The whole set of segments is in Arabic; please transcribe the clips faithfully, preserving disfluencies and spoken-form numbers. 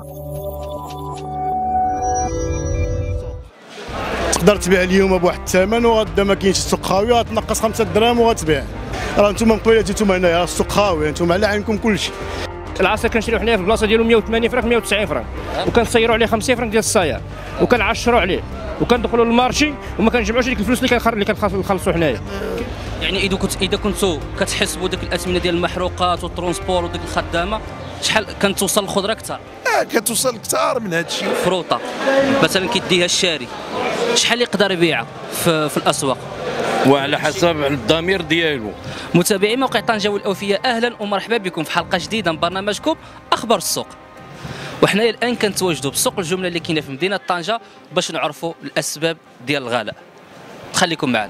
تقدر تبيع اليوم بواحد الثمن وغدا ما كاينش السوق خاوي غتنقص خمسة دراهم وغتبيع. راه نتوما قبيله جيتو هنايا السوق خاوي، نتوما على عينكم كلشي. العصير كنشريو حنايا في البلاصه ديالو مية وثمانين فرانك مية وتسعين فرانك، وكنصيروا عليه خمسين فرانك ديال الصاير، وكنعشروا عليه وكندخلوا للمارشي وما كنجمعوش ديك الفلوس اللي اللي كنخلصوا حنايا. يعني اذا كنت اذا كنتوا كتحسبوا ديك الاثمنه ديال المحروقات والترونسبور وديك الخدامه، شحال كتوصل الخضره اكثر؟ اه كتوصل كثار من هذا الشيء. فروطه مثلا كيديها الشاري، شحال يقدر يبيعها في, في الاسواق؟ وعلى حسب الضمير ديالو. متابعي موقع طنجة والأوفياء، اهلا ومرحبا بكم في حلقه جديده من برنامجكم اخبار السوق. وحنايا الان كنتواجدوا بسوق الجمله اللي كاينه في مدينه طنجه باش نعرفوا الاسباب ديال الغلاء. خليكم معنا.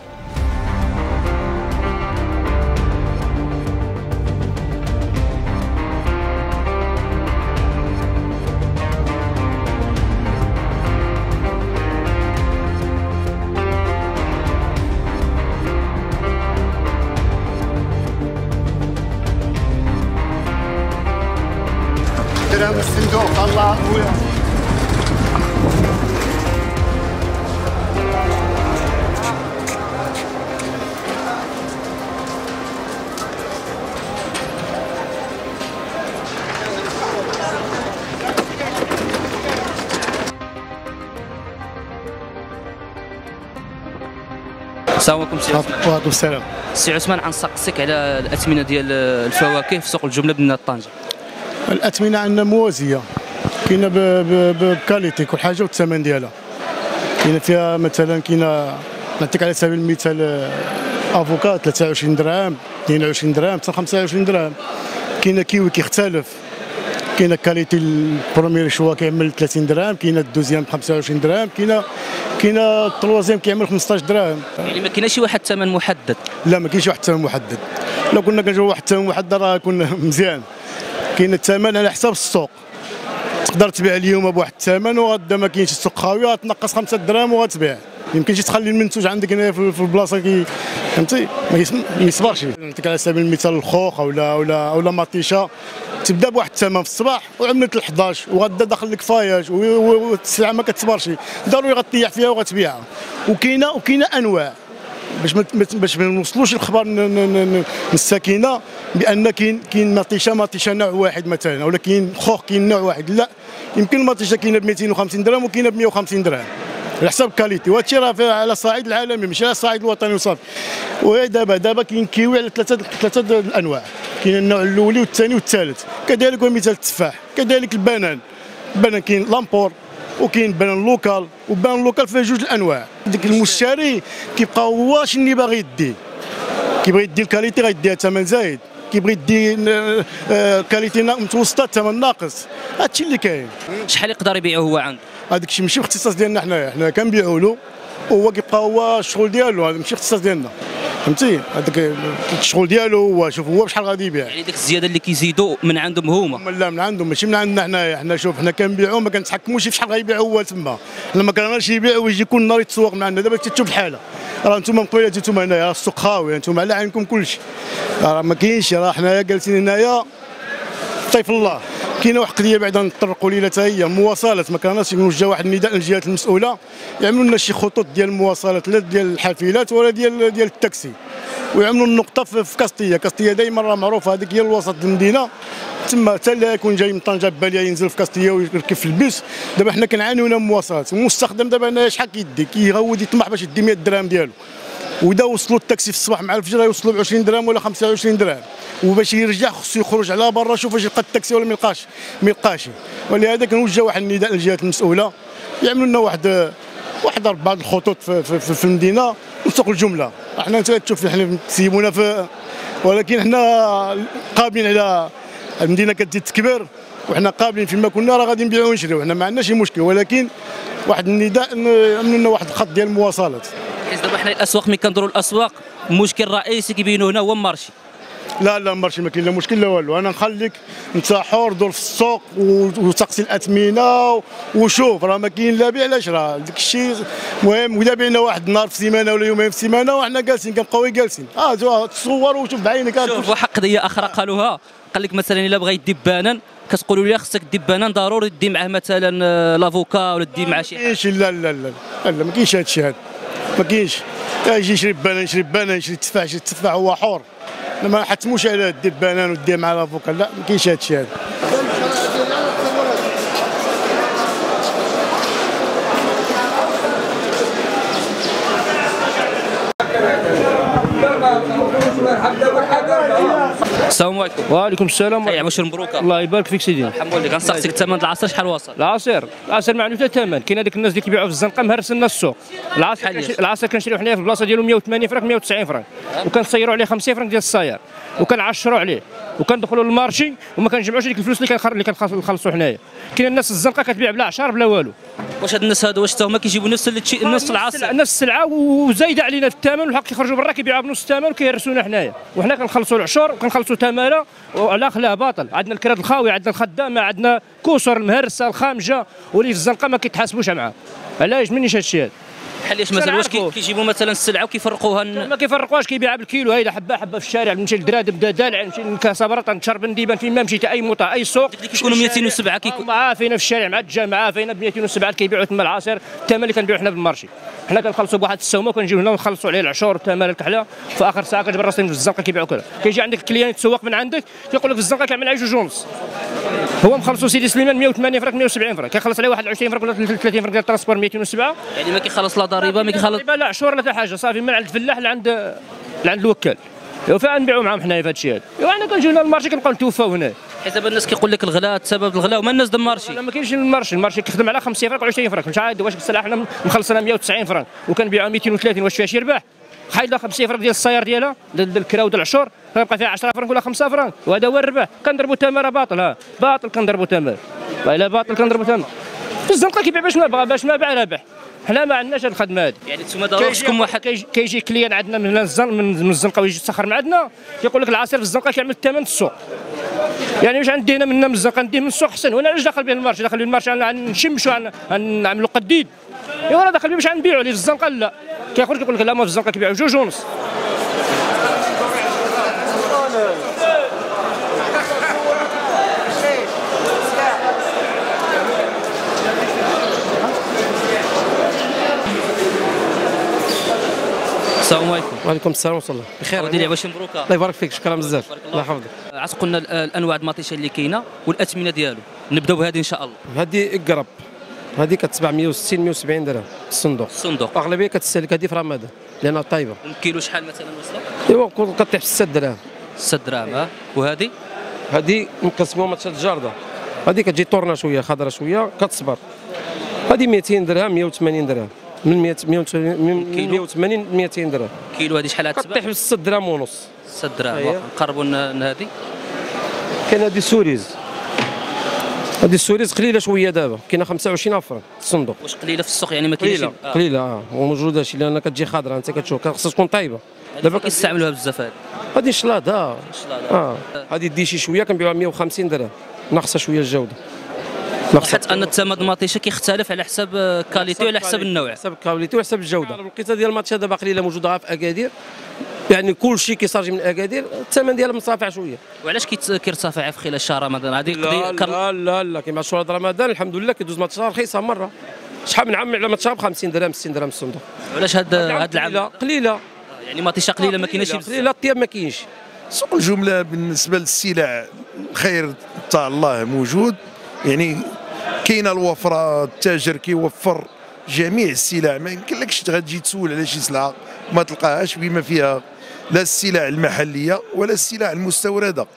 درهم الصندوق الله خويا. السلام عليكم سي عثمان. وعليكم السلام. سي عثمان، غنسقسيك على الاثمنه ديال الفواكه في سوق الجمله بمدينه طنجه. الاثمنه عندنا موازيه، كاينه بكاليتي كل حاجه والثمن ديالها. كاينه فيها مثلا كاينه نعطيك على سبيل المثال افوكا ثلاثة وعشرين درهم، اثنين وعشرين درهم حتى خمسة وعشرين درهم. كاينه كيوي كيختلف، كاينه كاليتي البروميير شوا كيعمل ثلاثين درهم، كاينه الدوزيام ب خمسة وعشرين درهم، كاينه كاينه التروازيام كيعمل خمسطاش درهم. يعني ما كاينش واحد الثمن محدد؟ لا ما كاينش واحد الثمن محدد. لو كنا كنجيو واحد الثمن محدد راه كنا مزيان. كاين الثمن على حساب السوق، تقدر تبيع اليوم بواحد الثمن وغدا ما كاينش السوق خاوي غتنقص خمسة دراهم وغتبيع. يمكنش تخلي المنتوج عندك هنا في البلاصه كي فهمتي ما يصبرش. نعطيك على سبيل المثال الخوخ ولا ولا ولا مطيشه تبدا بواحد الثمن في الصباح وعملت ل حداش وغدا داخل لك فاياج والسلعه ما كتصبرش، ضروري غطيح فيها وغتبيعها. وكاينه وكاينه انواع باش باش ما نوصلوش الخبر للساكنه بان كاين كاين مطيشه مطيشه نوع واحد مثلا، ولا كاين خوخ كاين نوع واحد. لا، يمكن المطيشه كاينه ب مئتين وخمسين درهم وكاينه ب مئة وخمسين درهم على حسب الكاليتي. وهذا الشيء راه على الصعيد العالمي ماشي على الصعيد الوطني وصافي. ودابا دابا كاين كيوي على ثلاثه ثلاثه الانواع، كاين النوع الاولي والثاني والثالث. كذلك مثال التفاح، كذلك البنان. البنان كاين لامبور وكاين بنان لوكال، وبنان لوكال فيه جوج الانواع. ديك المشتري كيبقى هو اش اللي باغي يدي، كيبغي يدي الكاليتي غيديها ثمن زايد، كيبغي يدي كاليتي متوسطه ثمن ناقص. هادشي اللي كاين. شحال يقدر يبيعه هو عنده؟ هذاك الشيء ماشي اختصاص ديالنا حنايا، حنا كنبيعوا له وهو كيبقى هو الشغل ديالو، هذا ماشي اختصاص ديالنا فهمتي. هذاك الشغل ديالو هو شوف هو بشحال غادي يبيع. يعني ديك الزياده اللي كيزيدوا من عندهم هما؟ لا من عندهم ماشي من عندنا حنايا. حنا شوف حنا كنبيعوا ما كنتحكموش في شحال غيبيع هو تما. حنا ما كنغيرش يبيع ويجي كل نهار يتسوق معنا. دابا تشوف الحاله، راه نتوما قبيله جيتو هنايا السوق خاوي، نتوما على عينكم كلشي. راه ما كاينش، راه حنايا جالسين هنايا طيف الله. كاينه واحد القضيه بعدا نطرقوا ليها حتى هي المواصلات. ما كانش نوجه واحد النداء للجهات المسؤوله يعملوا لنا شي خطوط ديال المواصلات، لا ديال الحافلات ولا ديال ديال التاكسي، ويعملوا النقطه في كاستيه. كاستيه دائما راه معروفه هذيك هي الوسط المدينه، تما حتى اللي يكون جاي من طنجه باليه ينزل في كاستيه ويركب في البيس. دابا حنا كنعانيو من المواصلات. المستخدم دابا هنايا شحال كيدي كيغود يطمح باش يدي مئة درهم ديالو، ودا وصلوا التاكسي في الصباح مع الفجر يوصلوا ب عشرين درهم ولا خمسة وعشرين درهم، وباش يرجع خصو يخرج على برا شوف واش يلقى التاكسي ولا ما يلقاش ما يلقاش. ولهذا كنوجه واحد النداء للجهات المسؤوله يعملوا لنا واحد واحد اربعه الخطوط في, في, في, في المدينه وسوق الجمله. احنا تشوف احنا تسيبونا في، ولكن احنا قابلين على المدينه كتزيد تكبر، وحنا قابلين فيما كنا راه غادي نبيعوا ونشريو، حنا ما عندناش مشكل. ولكن واحد النداء يعملوا لنا واحد الخط ديال المواصلات. حيت دابا حنا الاسواق ملي كندوروا الاسواق المشكل الرئيسي كيبينوا هنا هو المارشي. لا لا مارشي ما كاين لا مشكل لا والو. انا نخليك انت حر دور في السوق وتقسي الاثمنه وشوف، راه ما كاين لا بيع لا شراء. داك الشيء مهم. ودا بينا واحد النهار في السيمانه ولا يومين في السيمانه وحنا جالسين كنبقاو جالسين اه تصور وشوف بعينك. شوف واحد قضيه اخرى قالوها، قال لك مثلا الا بغى يدي بانان كتقولوا لي خصك دي بنان ضروري دي معاه مثلا لافوكا ولا دي معاه شي حاجه. كاينش لا لا لا لا ما كاينش هذا الشيء هذا ما كاينش. يجي يشري بنان يشري بنان يشري تفاح يشري تفاح هو حر. ما حتموش على دير بنان ودير مع لافوكا لا ما كاينش هذا الشيء هذا. السلام عليكم. وعليكم السلام. يا بشر مبروك. الله يبارك فيك سيدي. الحمد لله. كنسقسيك الثمن العصير شحال واصل؟ العصير العصير ما عندوش ثمن. كاين هذيك الناس اللي كيبيعوا في الزنقه مهرسين لنا السوق. العصير العصير كنشريو حنايا في البلاصه ديالو مية وثمانين فرانك مية وتسعين فرانك وكنصيروا عليه خمسين فرانك ديال الصاير وكنعشروا عليه وكندخلوا للمارشي وما كنجمعوش ديك الفلوس اللي اللي كنخلصوا حنايا. كاين الناس الزنقه كتبيع بلا عشار بلا والو. واش هاد الناس هادو واش حتى هما كيجيبوا نفس نفس العصير نفس السلعه وزايده علينا في الثمن والحق كيخرجوا برا كيبيعوها بنص الثمن وكيهرسونا حنايا وحنا كنخلصوا العشور وكنخلصوا ثمنه والاخ لا باطل. عندنا الكراد الخاوي عندنا الخدامه عندنا كسر المهرسه الخامجه واللي في الزنقه ما كيتحاسبوش معاه. علاش منيش هذا الشيء هذا؟ بحال مثلا واش كيجيبوا مثلا السلعه وكيفرقوها؟ ما كيفرقوهاش كيبيعها بالكيلو. هايله حبه حبه في الشارع نمشي لدرادم دالع نمشي لكاسبرطه نشرب نديبان فين ما مشيت اي موطا اي سوق اللي كيكونوا مئتين وسبعة كيكون عافينا في الشارع مع الجامعه عافينا ب مئتين وسبعة كيبيعوا تما العصير الثمن اللي كنبيعوا حنا بالمارشي. حنا كنخلصوا بواحد السومه وكنجيو هنا ونخلصوا عليه العشور والثمن الكحله في اخر ساعه كتبان راسين في الزنقه كيبيعوا كذا. كيجي عندك الكليان يتسوق من عندك كيقول لك في الزنقه كيعمل عليه جوج ونص هو مخلصوا سيدي سليمان مية وثمانين فرانك مية وسبعين فرانك كيخلص عليه واحد وعشرين فرانك ولا ثلاثين فرانك ديال الترونسبور مئتين وسبعة يعني ما كيخلص لا ضريبه ما كيخلص لا عشور لا حتى حاجه صافي من عند الفلاح لعند لعند الوكال. ايوا فين نبيعوا معاهم حنايا في هذا الشيء هذا. ايوا حنا كنجيو هنا للمارشي كنبقاو نتوفاو هنا. حيت دابا الناس كيقول لك الغلاء سبب الغلاء وما الناس د المارشي. لا ما كاينش المارشي. المارشي كيخدم على خمسين فرانك وعشرين فرانك مش عاد واش السلعه حنا مخلصنا مية وتسعين فرانك وكنبيعوها مئتين وثلاثين واش فيها شي ربح؟ حايله خمسين فرانك ديال السيار ديالها ديال الكرا وديال العشور كيبقى فيها عشرة فرانك ولا خمسة فرانك وهذا هو الربح. كنضربوا ثمن باطل ها باطل كنضربوا ثمن الا باطل كنضربوا ثمن. في الزنقه كيبيع باش ما بغى باش ما باع ربح. حنا ما عندناش هذه الخدمه هذه. يعني نتوما ضروري خصكم واحد كيجي, كيجي كليان عندنا من الزن من الزنقه ويجي يتسخر مع عندنا كيقول لك العصير في الزنقه كيعمل الثمن السوق. يعني واش غندي هنا من الزنقه نديه من السوق احسن وانا علاش داخل به المارشي داخل به المارشي نشمشوا نعملوا قديد. ايوا انا داخل به باش غنبيعوا ليه في الزنقه لا كياخذ كيقول لك لا ما في الزنقه كيبيعوا جوج ونص. السلام عليكم. وعليكم السلام ورحمه الله. بخير وديري باش مبروكه. الله يبارك فيك شكرا بزاف الله يحفظك. عاد قلنا الانواع المطيشه اللي كاينه والاثمنه ديالو نبداو بهذه ان شاء الله. هذه اقرب هذه كتباع مية وستين مية وسبعين درهم الصندوق. الصندوق اغلبيه كتسالك هذه في رمضان لانها طيبه. الكيلو شحال مثلا وصله؟ ايوا كطيح في ستة دراهم. ستة دراهم ها. وهذه هذه نقسموها مثلا الجارده هذه كتجي طورنا شويه خضره شويه كتصبر. هذه مئتين درهم مية وثمانين درهم من مية مية وثمانين مئتين درهم. كيلو هذه شحال غتباع؟ كطيح في ستة دراهم ونص. ستة دراهم نقربوا هذه. كاين هذه سوريز هذه السوريز قليله شويه دابا كاينه خمسة وعشرين ألف فرنك الصندوق. واش قليله في السوق يعني ما كاينش؟ قليله آه. قليله اه وموجوده شي لان كتجي خضراء انت كتشوف خصها تكون طيبه. دابا كيستعملوها بزاف هذه. هذه شلاضه اه شلاضه اه هذه ديشي شويه كنبيعوها مية وخمسين درهم ناقصه شويه الجوده. حيت ان الثمن المطيشه كيختلف على حساب الكاليتي وعلى حساب النوع. على حساب الكاليتي وعلى حساب الجوده. الوقيته ديال الماتشا دابا قليله موجوده في اكادير يعني كل شيء كيصاجي من اكادير الثمن ديالها مرتفع شويه. وعلاش كيرتفع في خلال شهر رمضان؟ هذه لا لا لا لا كيما شهور رمضان الحمد لله كيدوز ماتشا رخيصه مره. شحال من عام على ماتشا ب خمسين درهم ستين درهم الصندوق. وعلاش هاد هاد العام قليله يعني ماتشا قليله ما كايناش بزاف. قليله الطياب ما كاينش. سوق الجمله بالنسبه للسلع الخير تاع الله موجود يعني كاينه الوفره التاجر كيوفر جميع السلع ما يمكنلكش غتجي تسول على شي سلعه ما تلقاهاش بما فيها لا السلع المحليه ولا السلع المستورده.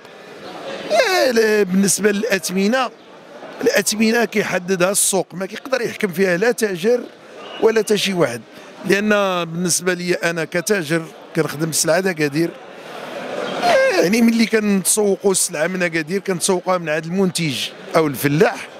بالنسبه للاثمنه الاثمنه كيحددها السوق ما كيقدر يحكم فيها لا تاجر ولا حتى شي واحد لان بالنسبه لي انا كتاجر كنخدم السلعه اكادير يعني ملي كنتسوقوا السلعه من اكادير كنتسوقوها من عند المنتج او الفلاح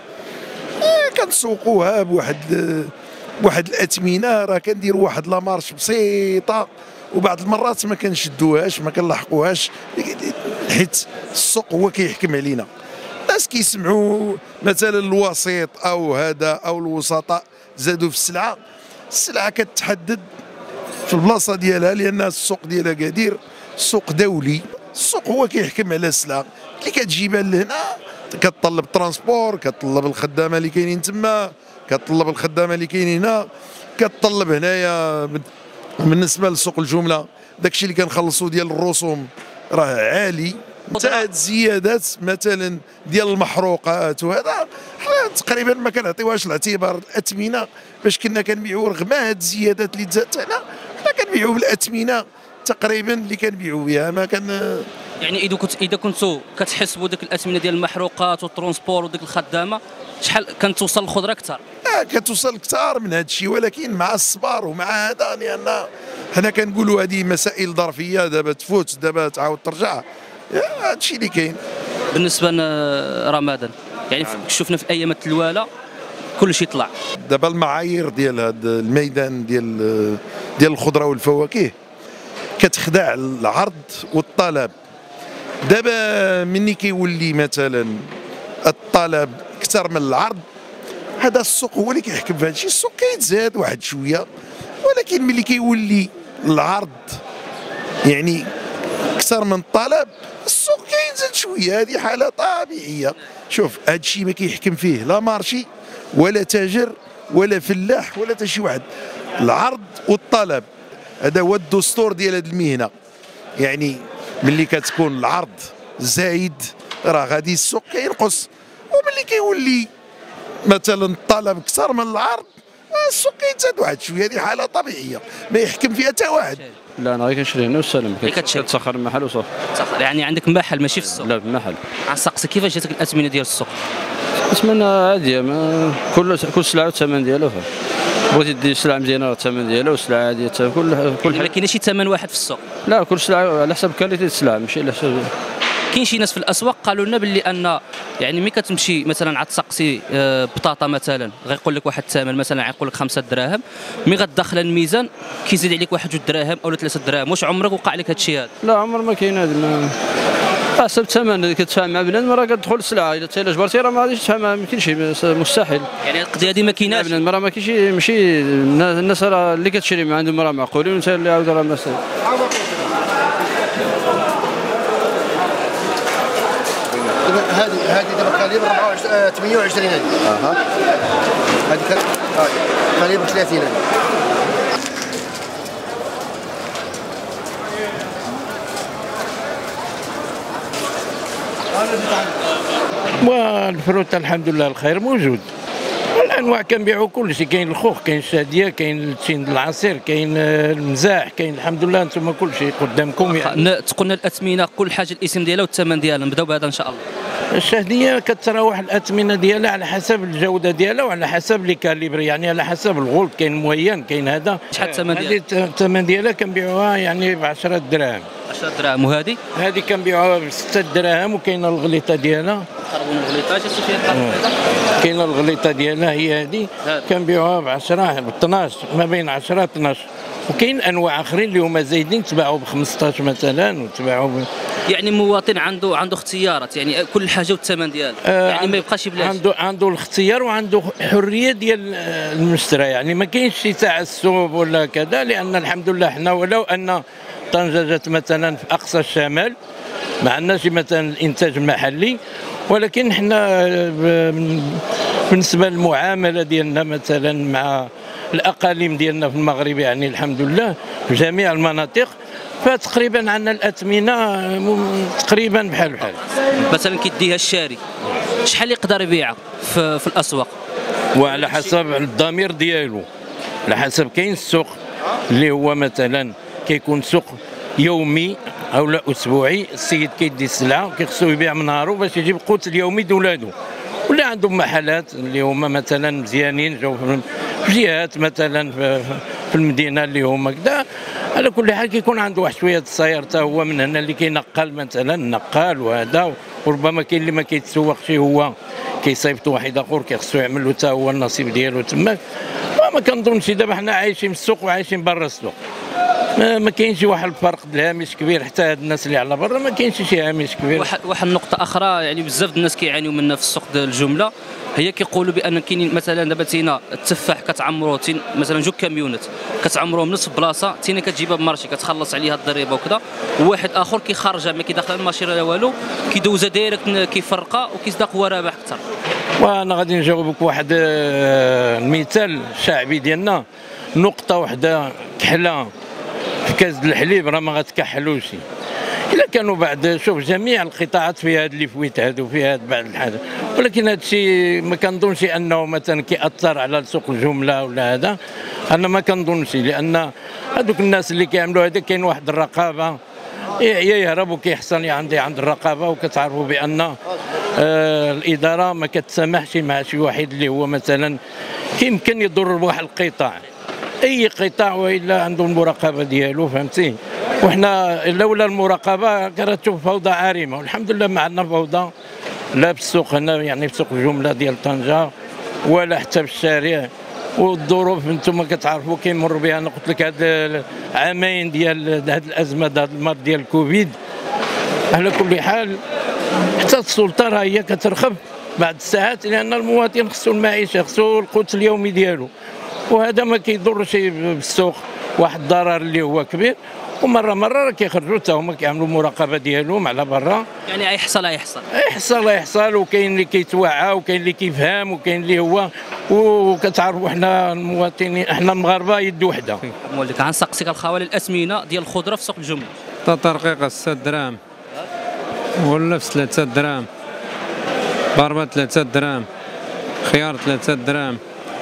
كنسوقوها بواحد بواحد الاثمنه راه كنديروا واحد لامارش بسيطه وبعض المرات ما كنشدوهاش ما كنلاحقوهاش حيت السوق هو كيحكم علينا. الناس كيسمعوا مثلا الوسيط او هذا او الوسطاء زادوا في السلعه السلعه كتحدد في البلاصه ديالها لان السوق ديالها قدير سوق دولي السوق هو كيحكم على السلعه اللي كتجيبها لهنا كتطلب ترانسبور، كتطلب الخدامه اللي كاينين تما، كتطلب الخدامه اللي كاينين هنا، كتطلب هنايا بالنسبه لسوق الجمله داكشي اللي كنخلصوا ديال الرسوم راه عالي. حتى هاد الزيادات مثلا ديال المحروقات وهذا حنا تقريبا ما كنعطيوهاش الاعتبار. الاثمنه باش كنا كنبيعوا رغم هاد الزيادات اللي تزادت حنا حنا كنبيعوا بالاثمنه تقريبا اللي كنبيعوا بها. ما كان يعني اذا كنت اذا كنتوا كتحسبوا ديك الاثمنه ديال المحروقات والترونسبور وديك الخدامه شحال كتوصل الخضره اكثر؟ اه كتوصل اكثر من هذا الشيء، ولكن مع الصبر ومع هذا لان حنا كنقولوا هذه مسائل ظرفيه دابا تفوت دابا تعاود ترجع. هذا الشيء اللي كاين. بالنسبه لرمضان يعني شفنا في ايام التلواله كل شيء طلع. دابا المعايير ديال هذا الميدان ديال ديال الخضره والفواكه كتخدع العرض والطلب. دابا مني كيولي مثلا الطلب اكثر من العرض هذا السوق هو اللي كيحكم في هذا الشيء. السوق كيتزاد واحد شويه، ولكن ملي كيولي العرض يعني اكثر من الطلب السوق كينزل شويه. هذه حاله طبيعيه. شوف هذا الشيء ما كيحكم فيه لا مارشي ولا تاجر ولا فلاح ولا حتى شي واحد. العرض والطلب هذا هو الدستور ديال هذه المهنه. يعني ملي كتكون العرض زايد راه غادي السوق كينقص، وملي كيولي مثلا الطلب اكثر من العرض السوق كيتزاد واحد شويه. هذه حاله طبيعيه ما يحكم فيها حتى واحد. لا انا غير كنشري هنا والسلام. كتسخر المحل وصافي. تسخر يعني عندك محل ماشي في السوق؟ لا في المحل. غنسقسي كيفاش جاتك الاثمنه ديال السوق؟ الاثمنه عاديه، ما كل كل سلعه والثمن ديالها. بغيتي دير سلعه مزيانه راه الثمن ديالها، وسلعه عاديه كل كل يعني ما كاينش شي ثمن واحد في السوق؟ لا كل سلعه على حسب كاليتي السلعه ماشي على حسب. كاين شي ناس في الاسواق قالوا لنا باللي ان يعني ملي كتمشي مثلا عاد تسقسي بطاطا مثلا غيقول لك واحد الثمن مثلا غيقول لك خمسة دراهم، ملي غتدخل الميزان كيزيد عليك واحد جوج دراهم او ثلاثة دراهم. واش عمرك وقع لك هذا الشيء هذا؟ لا عمر ما كاين هذا. حسب الثمن اللي كتفاهم مع بنادم راه كتدخل السلعه. الا الا جبرتي راه ما غاديش تفهم، ما يمكنش مستحيل. يعني القضيه هذه ما كايناش. بنادم راه ما كاينش ماشي الناس راه اللي كتشري من عندهم راه معقولين، وانت اللي عاود راه مسائل. هذه هذه دابا كاليبر ثمانية وعشرين هذه. اها هذه كاليبر ثلاثين هذه. والفروت الحمد لله الخير موجود. الانواع كنبيعوا كل شيء، كاين الخوخ، كاين الشاديه، كاين التين العصير، كاين المزاح، كاين الحمد لله انتم كل شيء قدامكم. يعني تقولنا الاثمنه كل حاجه الاسم ديالها والثمن ديالها، نبداو بهذا ان شاء الله. الشهديه كتراوح الاثمنه ديالها على حسب الجوده ديالها وعلى حسب لي كاليبر، يعني على حسب الغلط. كاين موين كاين هذا. شحال الثمن ديالها؟ هذه الثمن ديالها كنبيعوها يعني ب عشرة دراهم. عشرة دراهم. وهذه؟ هذه كنبيعوها ب ستة دراهم. وكاينه الغليطه ديالها. خربون الغليطه اش فيها؟ كاينه الغليطه ديالها هي هذه كنبيعوها ب عشرة ب اثناش، ما بين عشرة اثناش. وكاين انواع اخرين اللي هما زايدين تباعوا ب خمسطاش مثلا وتباعوا ب... يعني المواطن عنده عنده اختيارات، يعني كل حاجه والثمن ديالها. آه يعني ما يبقاش يبلاش. عنده عنده الاختيار وعنده حريه ديال المشترى. يعني ما كاينش شي تعسف ولا كذا، لان الحمد لله حنا ولو ان طنجة جات مثلا في اقصى الشمال ما عندناش مثلا الانتاج المحلي، ولكن حنا بالنسبه للمعامله ديالنا مثلا مع الاقاليم ديالنا في المغرب يعني الحمد لله في جميع المناطق فتقريبا عندنا الاثمنه تقريبا بحال بحال. مثلا كيديها الشاري شحال يقدر يبيعها في, في الاسواق؟ وعلى حسب الضمير ديالو، على حسب. كاين السوق اللي هو مثلا كيكون سوق يومي او لا اسبوعي، السيد كيدي السلعه كيخصو يبيع من نهارو باش يجيب القوت اليومي دولادو. ولا عندهم محلات اللي هما مثلا مزيانين جاو في جهات مثلا في المدينه اللي هما كذا. على كل حال كيكون عنده واحد شويه السير حتى هو من هنا اللي كينقل مثلا نقال وهذا، وربما كاين اللي ما كيتسوقش هو كيصيفط واحد اخر كيخصو يعمل له حتى هو النصيب ديالو تماك. ما كنظنش دابا حنا عايشين في السوق وعايشين برا السوق، ما, ما كاينش واحد الفرق الهامش كبير. حتى هاد الناس اللي على برا ما كاينش شي هامش كبير. واحد واحد النقطه اخرى يعني بزاف الناس كيعانيوا منها في السوق ديال الجمله، هي كيقولوا بان كاينين مثلا دابا تينا التفاح كتعمرو تين مثلا جوج كاميونات كتعمروهم نص بلاصه تينا كتجيبها بالمارشي كتخلص عليها الضريبه وكذا، وواحد اخر كيخرجها ما كيدخل الماشيره لا والو كيدوزها دايركت كيفرقها وكيصدق هو رابح اكثر. وانا غادي نجاوبك واحد المثال شعبي ديالنا، نقطه واحده كحله في كاس الحليب راه ما غتكحلوش. الا كانوا بعد شوف جميع القطاعات فيها هاد اللي فويت هادو فيها هاد بعض الحاجات، ولكن هذا الشيء ما كنظنش انه مثلا كيأثر على سوق الجمله ولا هذا، انا ما كنظنش، لان هذوك الناس اللي كيعملوا هذا كاين واحد الرقابه يا يهرب وكيحصل عندي عند الرقابه، وكتعرفوا بان آه الاداره ما كتسامحش مع شي واحد اللي هو مثلا يمكن يضر بواحد القطاع، اي قطاع والا عنده المراقبه ديالو فهمتي. وحنا لولا المراقبه كانت تشوف فوضى عارمه، والحمد لله ما عندنا فوضى لا في السوق هنا يعني في سوق الجمله ديال طنجه ولا حتى في الشارع. والظروف انتم كتعرفوا كيمر بها، انا قلت لك هاد العامين ديال هاد الازمه هاد المرض ديال الكوفيد. على كل حال حتى السلطه راه هي كترخف بعض الساعات، لان المواطن خصو المعيشه خصو القوت اليومي ديالو، وهذا ما كيضرش بالسوق واحد الضرر اللي هو كبير. ومره مره راه كيخرجوا حتى هما كيعملوا المراقبه ديالهم على برا، يعني يحصل يحصل يحصل يحصل وكاين اللي كيتوعى وكاين اللي كيفهم وكاين اللي هو، وكتعرفوا حنا المواطنين احنا المغاربه يد وحده. مولك غنسقسيك الخوالي الاسمنه ديال الخضره في سوق الجمله. ترقيقه ستة دراهم ولا في ثلاثة دراهم، ضربه ثلاثة دراهم، خيار ثلاثة دراهم،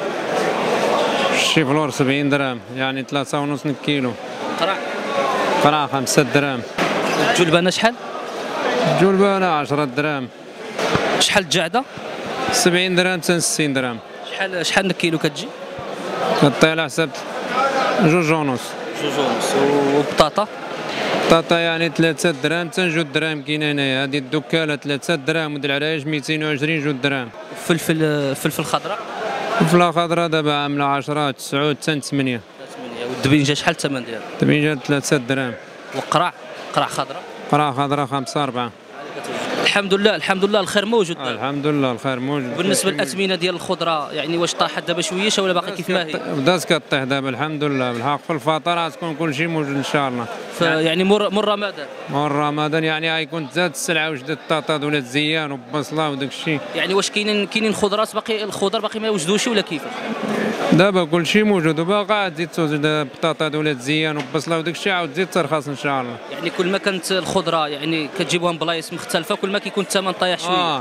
الشيفلور سبعين درهم يعني ثلاثة ونص كيلو. قرع قرع خمسة دراهم. الجلبانه شحال؟ الجلبانه عشرة دراهم. شحال الجعده؟ سبعين درهم حتى ستين درهم. شحال شحال الكيلو كتجي؟ كطيح على حساب جوج ونص. جوج ونص. وبطاطا؟ بطاطا يعني ثلاثة دراهم حتى جوج دراهم كاينه هنايا، هذه الدكاله ثلاثة دراهم وديال العرايش مئتين وعشرين جوج دراهم. فلفل فلفل خضراء؟ الفلفله خضراء دابا عامله عشرة تسعة حتى ثمانية. والدبينجه شحال الثمن ديالها؟ الدبينجه ثلاثة دراهم. وقرع؟ قرع خضراء؟ قرع خضراء خمسة أربعة. الحمد لله الحمد لله الخير موجود. آه الحمد لله الخير موجود. بالنسبه للاثمنه ديال الخضره يعني واش طاحت دابا شويه ولا باقي كيف ما هي؟ بدات كطيح دابا الحمد لله بالحق، في الفطر غتكون كل شيء موجود ان شاء الله. يعني مر مر رمضان مر رمضان يعني غيكون تزاد السلعه وجدت الطاطا ولا الزيان والبصله وداك الشيء. يعني واش كاينين كاينين خضرات باقي الخضر باقي ما وجدوش ولا كيفاش؟ دابا كل شيء موجود وباقا عاد تزيد توجد البطاطا ولا الزيان والبصله وداك الشيء عاود تزيد ترخص ان شاء الله. يعني كل ما كانت الخضره يعني كتجيبوها من بلايص مختلفه كل ما كيكون الثمن طايح شويه. اه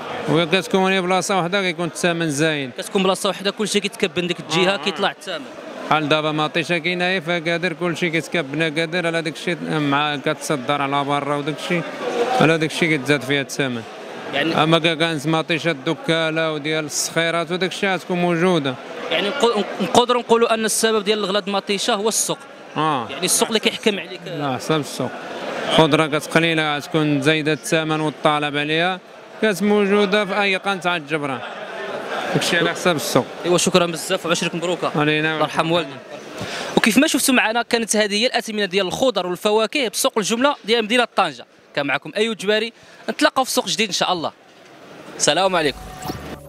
وكتكون بلاصه واحده كيكون الثمن زاين. كتكون بلاصه واحده كل شيء كيتكب من ديك الجهه آه. كيطلع الثمن. بحال دابا مطيشه كاينه هي فقادر كل شيء كيتكبنا قادر على داك الشيء مع كتصدر على برا وداك الشيء على داك الشيء كيتزاد فيها الثمن. يعني اما كانت مطيشه الدكاله وديال السخيرات وداك الشيء تكون موجوده. يعني نقدروا نقولوا ان السبب ديال الغلاء المطيشه هو السوق. اه يعني السوق اللي كيحكم عليك. لا حسب السوق. خضره كتقليله تكون زايده الثمن والطلب عليها كانت موجوده في اي قنطعه الجبران. داكشي على حساب السوق. ايوا شكرا بزاف وعشرك مبروكه. علينا الله يرحم والديك. وكيف ما شفتوا معنا كانت هذه هي الاثمنه ديال الخضر والفواكه بسوق الجمله ديال مدينه طنجه. كان معكم ايوب جباري، نتلاقاو في سوق جديد ان شاء الله. السلام عليكم.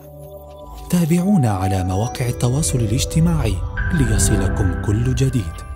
تابعونا على مواقع التواصل الاجتماعي ليصلكم كل جديد.